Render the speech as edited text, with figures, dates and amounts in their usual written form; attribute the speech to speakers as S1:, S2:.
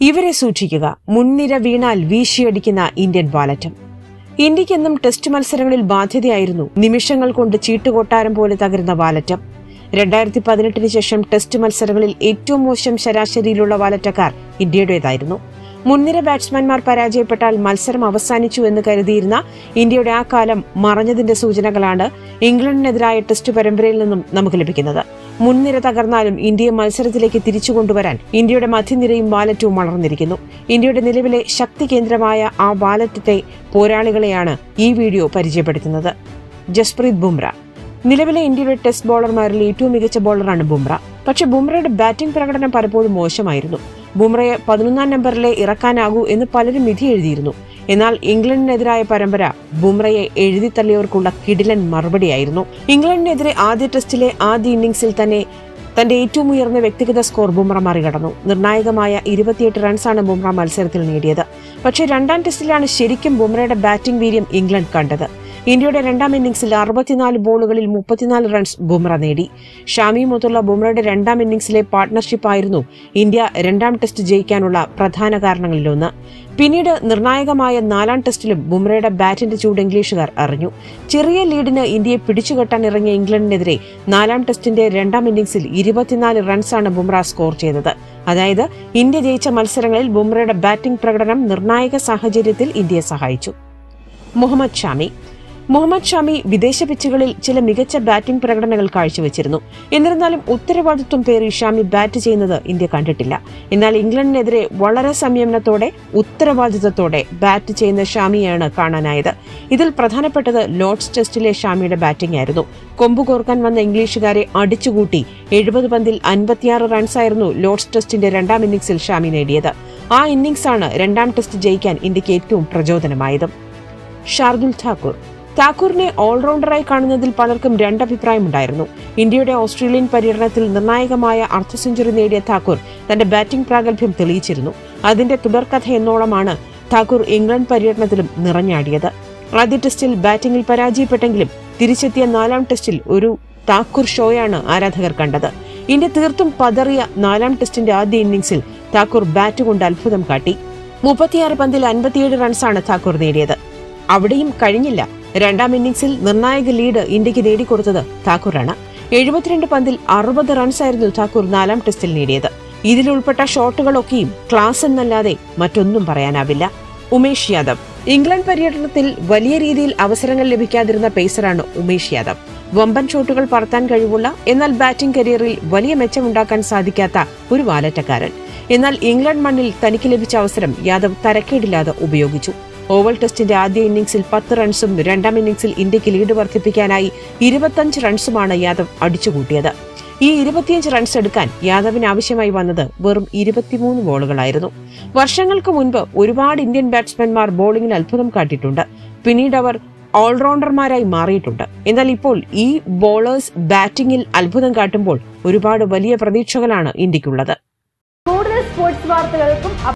S1: ഇവരെ സൂക്ഷിക്കുക, മുൻനിര വീണാൽ വീശിയടിക്കുന്ന ഇന്ത്യൻ വാലറ്റം. ഇന്ത്യക്കെന്നും ടെസ്റ്റ് മത്സരങ്ങളിൽ ബാധ്യതയായിരുന്നു നിമിഷങ്ങൾ കൊണ്ട് ചീട്ടുകൊട്ടാരം പോലെ തകരുന്ന വാലറ്റം. 2018 ശേഷം ടെസ്റ്റ് മത്സരങ്ങളിൽ ഏറ്റവും മോശം ശരാശരിയിലുള്ള വാലറ്റക്കാർ ഇന്ത്യയുടേതായിരുന്നു. മുൻനിര ബാറ്റ്സ്മാൻമാർ പരാജയപ്പെട്ടാൽ മത്സരം അവസാനിച്ചു എന്ന് കരുതിയിരുന്ന ഇന്ത്യയുടെ ആ കാലം മറഞ്ഞതിന്റെ സൂചനകളാണ് ഇംഗ്ലണ്ടിനെതിരായ ടെസ്റ്റ് പരമ്പരയിൽ നിന്നും നമുക്ക് ലഭിക്കുന്നത്. മുൻനിര തകർന്നാലും ഇന്ത്യയെ മത്സരത്തിലേക്ക് തിരിച്ചുകൊണ്ടുവരാൻ ഇന്ത്യയുടെ മധ്യനിരയും വാലറ്റവും വളർന്നിരിക്കുന്നു. ഇന്ത്യയുടെ നിലവിലെ ശക്തി കേന്ദ്രമായ ആ വാലറ്റത്തെ പോരാളികളെയാണ് ഈ വീഡിയോ പരിചയപ്പെടുത്തുന്നത്. ജസ്പ്രീത് ബുംറ. നിലവിലെ ഇന്ത്യയുടെ ടെസ്റ്റ് ബോളർമാരിൽ ഏറ്റവും മികച്ച ബോളറാണ് ബുംറ. പക്ഷേ ബുംറയുടെ ബാറ്റിംഗ് പ്രകടനം പലപ്പോഴും മോശമായിരുന്നു. ബുംറയെ 11ാം നമ്പറിലെ ഇറക്കാനാകൂ എന്ന് പലരും വിധി എഴുതിയിരുന്നു. എന്നാൽ ഇംഗ്ലണ്ടിനെതിരായ പരമ്പര ബുംറയെ എഴുതിത്തള്ളിയവർക്കുള്ള കിടിലൻ മറുപടിയായിരുന്നു. ഇംഗ്ലണ്ടിനെതിരെ ആദ്യ ടെസ്റ്റിലെ ആദ്യ ഇന്നിംഗ്സിൽ തന്നെ തന്റെ ഏറ്റവും ഉയർന്ന വ്യക്തിഗത സ്കോർ ബുംറ മറികടന്നു. നിർണായകമായ 28 റൺസാണ് ബുംറ മത്സരത്തിൽ നേടിയത്. പക്ഷേ രണ്ടാം ടെസ്റ്റിലാണ് ശരിക്കും ബുംറയുടെ ബാറ്റിംഗ് വീര്യം ഇംഗ്ലണ്ട് കണ്ടത്. ഇന്ത്യയുടെ രണ്ടാം ഇന്നിംഗ്സിൽ 64 ബോളുകളിൽ 34 റൺസ് ബുംറ നേടി. ഷാമിയുമൊത്തുള്ള ബുംറയുടെ രണ്ടാം ഇന്നിംഗ്സിലെ പാർട്ട്ണർഷിപ്പായിരുന്നു ഇന്ത്യ രണ്ടാം ടെസ്റ്റ് ജയിക്കാനുള്ള പ്രധാന കാരണങ്ങളിലൊന്ന്. പിന്നീട് നിർണായകമായ 4ാം ടെസ്റ്റിലും ബുംറയുടെ ബാറ്റിന്റെ ചൂട് ഇംഗ്ലീഷുകാർ അറിഞ്ഞു. ചെറിയ ലീഡിന് ഇന്ത്യയെ പിടിച്ചുകെട്ടാൻ ഇറങ്ങിയ ഇംഗ്ലണ്ടിനെതിരെ 4ാം ടെസ്റ്റിന്റെ രണ്ടാം ഇന്നിംഗ്സിൽ 24 റൺസാണ് ബുംറ സ്കോർ ചെയ്തത്. അതായത് ഇന്ത്യ ജയിച്ച മത്സരങ്ങളിൽ ബുംറയുടെ ബാറ്റിംഗ് പ്രകടനം നിർണായക സാഹചര്യത്തിൽ ഇന്ത്യയെ സഹായിച്ചു. മുഹമ്മദ് ഷാമി വിദേശ പിച്ചുകളിൽ ചില മികച്ച ബാറ്റിംഗ് പ്രകടനങ്ങൾ കാഴ്ചവെച്ചിരുന്നു. എന്നിരുന്നാലും ഉത്തരവാദിത്വം പേറി ഷാമി ബാറ്റ് ചെയ്യുന്നത് ഇന്ത്യ കണ്ടിട്ടില്ല. എന്നാൽ ഇംഗ്ലണ്ടിനെതിരെ വളരെ സംയമനത്തോടെ ഉത്തരവാദിത്വത്തോടെ ബാറ്റ് ചെയ്യുന്ന ഷാമിയാണ് കാണാനായത്. ഇതിൽ പ്രധാനപ്പെട്ടത് ലോർഡ്സ് ടെസ്റ്റിലെ ഷാമിയുടെ ബാറ്റിംഗ് ആയിരുന്നു. കൊമ്പുകോർക്കാൻ വന്ന ഇംഗ്ലീഷുകാരെ അടിച്ചുകൂട്ടി 70 പന്തിൽ 56 റൺസായിരുന്നു ലോർഡ്സ് ടെസ്റ്റിന്റെ രണ്ടാം ഇന്നിംഗ്സിൽ ഷാമി നേടിയത്. ആ ഇന്നിംഗ്സാണ് രണ്ടാം ടെസ്റ്റ് ജയിക്കാൻ ഇന്ത്യക്ക് ഏറ്റവും പ്രചോദനമായത്. ഷാർദുൽ താക്കൂറിനെ ഓൾറൗണ്ടറായി കാണുന്നതിൽ പലർക്കും രണ്ടഭിപ്രായമുണ്ടായിരുന്നു. ഇന്ത്യയുടെ ഓസ്ട്രേലിയൻ പര്യടനത്തിൽ നിർണായകമായ അർദ്ധ സെഞ്ചുറി നേടിയ താക്കൂർ തന്റെ ബാറ്റിംഗ് പ്രാഗൽഭ്യം തെളിയിച്ചിരുന്നു. അതിന്റെ തുടർക്കഥ എന്നോളമാണ് താക്കൂർ ഇംഗ്ലണ്ട് പര്യടനത്തിലും നിറഞ്ഞാടിയത്. ആദ്യ ടെസ്റ്റിൽ ബാറ്റിംഗിൽ പരാജയപ്പെട്ടെങ്കിലും തിരിച്ചെത്തിയ 4ാം ടെസ്റ്റിൽ ഒരു താക്കൂർ ഷോയാണ് ആരാധകർ കണ്ടത്. ഇന്ത്യ തീർത്തും പതറിയ 4ാം ടെസ്റ്റിന്റെ ആദ്യ ഇന്നിംഗ്സിൽ താക്കൂർ ബാറ്റ് കൊണ്ട് അത്ഭുതം കാട്ടി. 36 പന്തിൽ 57 റൺസാണ് താക്കൂർ നേടിയത്. അവിടെയും കഴിഞ്ഞില്ല. രണ്ടാം ഇന്നിംഗ്സിൽ നിർണായക ലീഡ് ഇന്ത്യക്ക് നേടിക്കൊടുത്തത് താക്കൂറാണ്. 72 പന്തിൽ 60 റൺസായിരുന്നു താക്കൂർ 4ാം ടെസ്റ്റിൽ നേടിയത്. ഇതിലുൾപ്പെട്ട ഷോട്ടുകളൊക്കെയും ക്ലാസ് എന്നല്ലാതെ മറ്റൊന്നും പറയാനാവില്ല. ഉമേഷ് യാദവ്. ഇംഗ്ലണ്ട് പര്യടനത്തിൽ വലിയ രീതിയിൽ അവസരങ്ങൾ ലഭിക്കാതിരുന്ന പേസറാണ് ഉമേഷ് യാദവ്. വമ്പൻ ഷോട്ടുകൾ പറത്താൻ കഴിവുള്ള, എന്നാൽ ബാറ്റിംഗ് കരിയറിൽ വലിയ മെച്ചമുണ്ടാക്കാൻ സാധിക്കാത്ത ഒരു വാലറ്റക്കാരൻ. എന്നാൽ ഇംഗ്ലണ്ട് മണ്ണിൽ തനിക്ക് ലഭിച്ച അവസരം യാദവ് തരക്കേടില്ലാതെ ഉപയോഗിച്ചു. ഓവൽ ടെസ്റ്റിന്റെ ആദ്യ ഇന്നിംഗ്സിൽ 10 റൺസും രണ്ടാം ഇന്നിംഗ്സിൽ ഇന്ത്യക്ക് ലീഡ് വർദ്ധിപ്പിക്കാനായി 25 റൺസുമാണ് യാദവ് അടിച്ചുകൂട്ടിയത്. ഈ 25 റൺസ് എടുക്കാൻ യാദവിന് ആവശ്യമായി വന്നത് വെറും 23 ബോളുകളായിരുന്നു. വർഷങ്ങൾക്ക് മുൻപ് ഒരുപാട് ഇന്ത്യൻ ബാറ്റ്സ്മാൻമാർ ബോളിംഗിൽ അത്ഭുതം കാട്ടിയിട്ടുണ്ട്. പിന്നീട് അവർ ഓൾറൗണ്ടർമാരായി മാറിയിട്ടുണ്ട്. എന്നാൽ ഇപ്പോൾ ഈ ബോളേഴ്സ് ബാറ്റിംഗിൽ അത്ഭുതം കാട്ടുമ്പോൾ ഒരുപാട് വലിയ പ്രതീക്ഷകളാണ് ഇന്ത്യക്കുള്ളത്.
S2: കൂടുതൽ സ്പോർട്സ് വാർത്തകൾക്കും